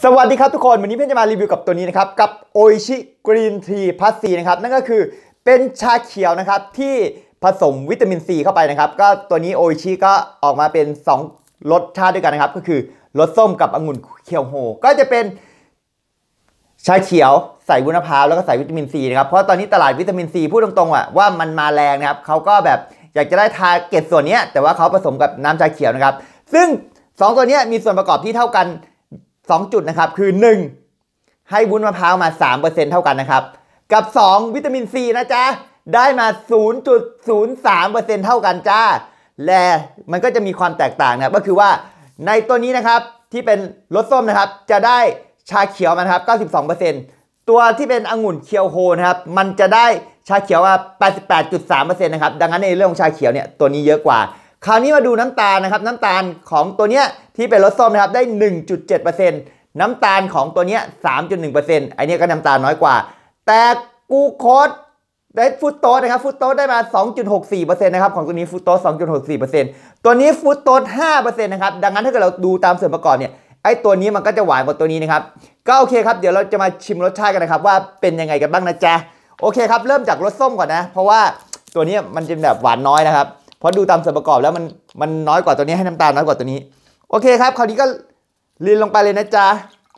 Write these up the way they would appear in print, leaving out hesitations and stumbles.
สวัสดีครับทุกคนวันนี้เพื่อนจะมารีวิวกับตัวนี้นะครับกับโออิชิกรีนทีพัสซีนะครับนั่นก็คือเป็นชาเขียวนะครับที่ผสมวิตามินซีเข้าไปนะครับก็ตัวนี้โออิชิก็ออกมาเป็น2รสชาติด้วยกันนะครับก็คือรสส้มกับองุ่นเคียวโฮก็จะเป็นชาเขียวใส่วุ้นมะพร้าวแล้วก็ใส่วิตามินซีนะครับเพราะตอนนี้ตลาดวิตามินซีพูดตรงๆว่ามันมาแรงนะครับเขาก็แบบอยากจะได้ทาร์เก็ตส่วนนี้แต่ว่าเขาผสมกับน้ำชาเขียวนะครับซึ่ง2ตัวนี้มีส่วนประกอบที่เท่ากัน2จุดนะครับคือ1ให้วุ้นมะพร้าวมา 3% เท่ากันนะครับกับ2วิตามินซีนะจ๊ะได้มา 0.03% เท่ากันจ้าและมันก็จะมีความแตกต่างนะครับก็คือว่าในตัวนี้นะครับที่เป็นรสส้มนะครับจะได้ชาเขียวมาครับ 92% ตัวที่เป็นองุ่นเคียวโฮนะครับมันจะได้ชาเขียวมา 88.3% นะครับดังนั้นในเรื่องของชาเขียวเนี่ยตัวนี้เยอะกว่าคราวนี้มาดูน้ำตาลนะครับน้ำตาลของตัวเนี้ยที่เป็นรสส้มนะครับได้ 1.7% น้ำตาลของตัวเนี้ย 3.1% ไอเนี้ยก็น้ำตาลน้อยกว่าแต่กูโคสได้ฟูตโตสนะครับฟูตโตสได้มา 2.64% นะครับของตัวนี้ฟูตโตส 2.64% ตัวนี้ฟูตโตส 5% นะครับดังนั้นถ้าเกิดเราดูตามส่วนประกอบเนี่ยไอตัวนี้มันก็จะหวานกว่าตัวนี้นะครับก็โอเคครับเดี๋ยวเราจะมาชิมรสชาติกันนะครับว่าเป็นยังไงกันบ้างนะจ๊ะโอเคครับเริ่มจากรสส้มก่อนนะเพราะว่าตัวนี้มันจะแบบหวานน้อยนะครับเพราะดูตามส่วนประกอบแล้วมันน้อยกว่าตัวนี้ให้น้ำตาลน้อยกว่าตัวนี้โอเคครับคราวนี้ก็ลีนลงไปเลยนะจ๊ะ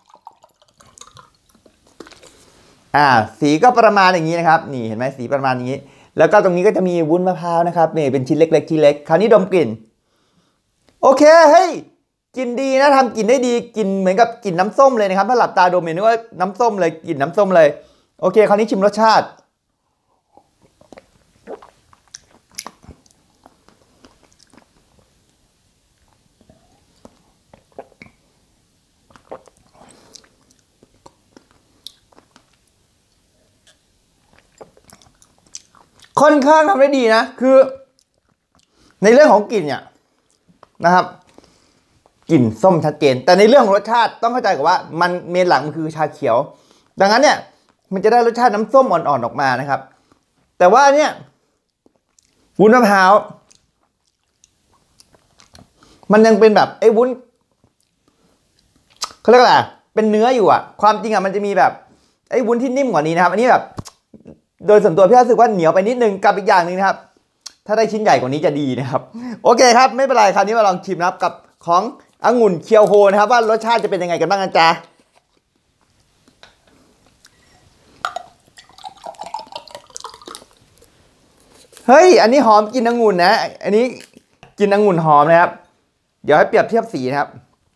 สีก็ประมาณอย่างนี้นะครับนี่เห็นไหมสีประมาณนี้แล้วก็ตรงนี้ก็จะมีวุ้นมะพร้าวนะครับนี่เป็นชิ้นเล็กๆชิ้นเล็กคราวนี้ดมกลิ่นโอเคเฮ้ยกลิ่นดีนะทำกลิ่นได้ดีกลิ่นเหมือนกับกลิ่นน้ำส้มเลยนะครับถ้าหลับตาดมเห็นว่าน้ำส้มเลยกลิ่นน้ำส้มเลยโอเคคราวนี้ชิมรสชาติค่อนข้างทำได้ดีนะคือในเรื่องของกลิ่นเนี่ยนะครับกลิ่นส้มชัดเจนแต่ในเรื่องของรสชาติต้องเข้าใจก่อนว่ามันเมนหลักมันคือชาเขียวดังนั้นเนี่ยมันจะได้รสชาติน้ำส้มอ่อนๆออกมานะครับแต่ว่าเนี่ยวุ้นมะพร้าวมันยังเป็นแบบไอ้วุ้นเขาเรียกอะไรเป็นเนื้ออยู่ความจริงมันจะมีแบบไอ้วุ้นที่นิ่มกว่านี้นะครับอันนี้แบบโดยส่วนตัวพี่รู้สึกว่าเหนียวไปนิดนึงกับอีกอย่างนึงนะครับถ้าได้ชิ้นใหญ่กว่านี้จะดีนะครับโอเคครับไม่เป็นไรคราวนี้มาลองชิมนะครับกับขององุ่นเคียวโฮนะครับว่ารสชาติจะเป็นยังไงกันบ้างนะจ๊ะเฮ้ยอันนี้หอมกลิ่นองุ่นนะอันนี้กลิ่นองุ่นหอมนะครับเดี๋ยวให้เปรียบเทียบสีนะครับ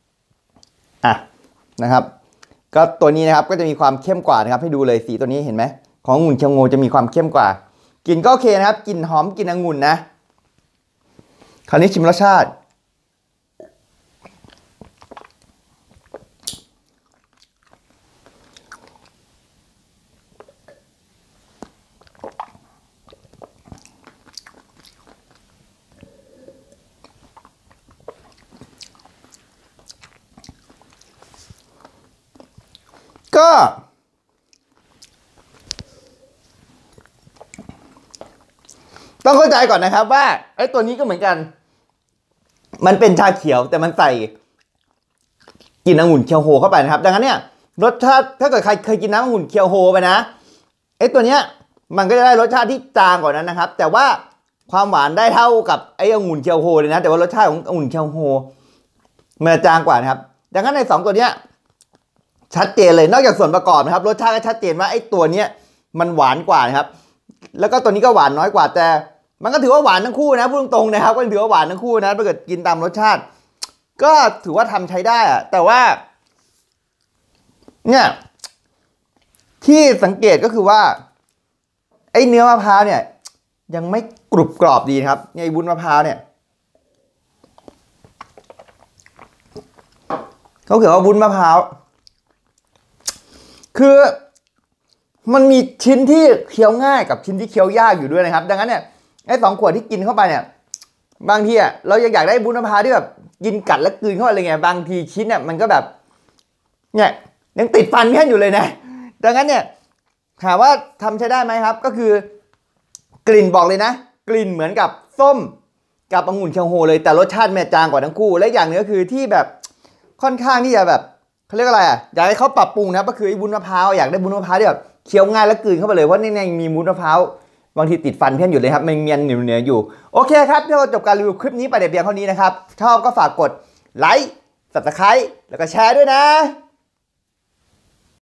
นะครับก็ตัวนี้นะครับก็จะมีความเข้มกว่านะครับให้ดูเลยสีตัวนี้เห็นไหมขององุ่นเคียวโฮจะมีความเข้มกว่ากลิ่นก็โอเคนะครับกลิ่นหอมกลิ่นองุ่นนะคราวนี้ชิมรสชาติก็ต้องเข้าใจก่อนนะครับว่าไอ้ตัวนี้ก็เหมือนกันมันเป็นชาเขียวแต่มันใส่กลิ่นองุ่นเคียวโฮเข้าไปนะครับดังนั้นเนี่ยรสชาติถ้าเกิดใครเคยกินน้ำองุ่นเคียวโฮไปนะไอ้ตัวเนี้ยมันก็จะได้รสชาติที่จางกว่านั้นนะครับแต่ว่าความหวานได้เท่ากับไอ้องุ่นเคียวโฮเลยนะแต่ว่ารสชาติขององุ่นเคียวโฮมันจางกว่านะครับดังนั้นใน2ตัวเนี้ยชัดเจนเลยนอกจากส่วนประกอบนะครับรสชาติก็ชัดเจนว่าไอ้ตัวเนี้ยมันหวานกว่านะครับแล้วก็ตัวนี้ก็หวานน้อยกว่าแต่มันก็ถือว่าหวานทั้งคู่นะพูดตรงๆนะครับก็ถือว่าหวานทั้งคู่นะถ้าเกิดกินตามรสชาติก็ถือว่าทำใช้ได้แต่ว่าเนี่ยที่สังเกตก็คือว่าไอ้เนื้อมะพร้าวเนี่ยยังไม่กรุบกรอบดีนะครับไอ้วุ้นมะพร้าวเนี่ยเขาเขียนว่าวุ้นมะพร้าวคือมันมีชิ้นที่เคี้ยวง่ายกับชิ้นที่เคี้ยวยากอยู่ด้วยนะครับดังนั้นเนี่ยไอ้2 ขวดที่กินเข้าไปเนี่ยบางทีเราอยากได้วุ้นมะพร้าวที่แบบกินกัดแล้วกลืนเข้าไปเลยไงบางทีชิ้นเนี่ยมันก็แบบเนี่ยยังติดฟันแค่อยู่เลยนะดังนั้นเนี่ยถามว่าทำใช้ได้ไหมครับก็คือกลิ่นบอกเลยนะกลิ่นเหมือนกับส้มกับองุ่นเคียวโฮเลยแต่รสชาติแม่จางกว่าทั้งคู่และอย่างนึงก็คือที่แบบค่อนข้างที่จะแบบเขาเรียกอะไรอ่ะอยากให้เขาปรับปรุงนะก็คือไอ้วุ้นมะพร้าวอยากได้วุ้นมะพร้าวที่แบบเคี้ยวง่ายแล้วกลืนเข้าไปเลยเพราะในมีวุ้นมะพร้าวบางทีติดฟันเพี้ยนอยู่เลยครับมันเมียนเหนียวอยู่โอเคครับถ้าเราจบการรีวิวคลิปนี้ไปแต่เพียงเท่านี้นะครับชอบก็ฝากกดไลค์ Subscribe แล้วก็แชร์ด้วยนะ